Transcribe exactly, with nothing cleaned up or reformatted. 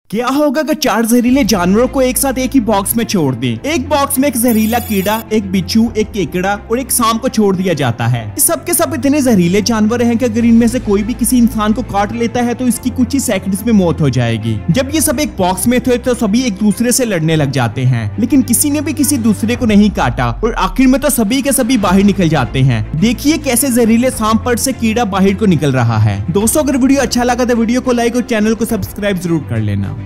क्या होगा अगर चार जहरीले जानवरों को एक साथ एक ही बॉक्स में छोड़ दें? एक बॉक्स में एक जहरीला कीड़ा, एक बिच्छू, एक केकड़ा और एक सांप को छोड़ दिया जाता है। ये सब के सब इतने जहरीले जानवर हैं कि अगर इनमें से कोई भी किसी इंसान को काट लेता है तो इसकी कुछ ही सेकंड्स में मौत हो जाएगी। जब ये सब एक बॉक्स में थे तो सभी एक दूसरे से लड़ने लग जाते हैं, लेकिन किसी ने भी किसी दूसरे को नहीं काटा और आखिर में तो सभी के सभी बाहर निकल जाते हैं। देखिए कैसे जहरीले सांप पर से कीड़ा बाहर को निकल रहा है। दोस्तों अगर वीडियो अच्छा लगा तो वीडियो को लाइक और चैनल को सब्सक्राइब जरूर कर लेना।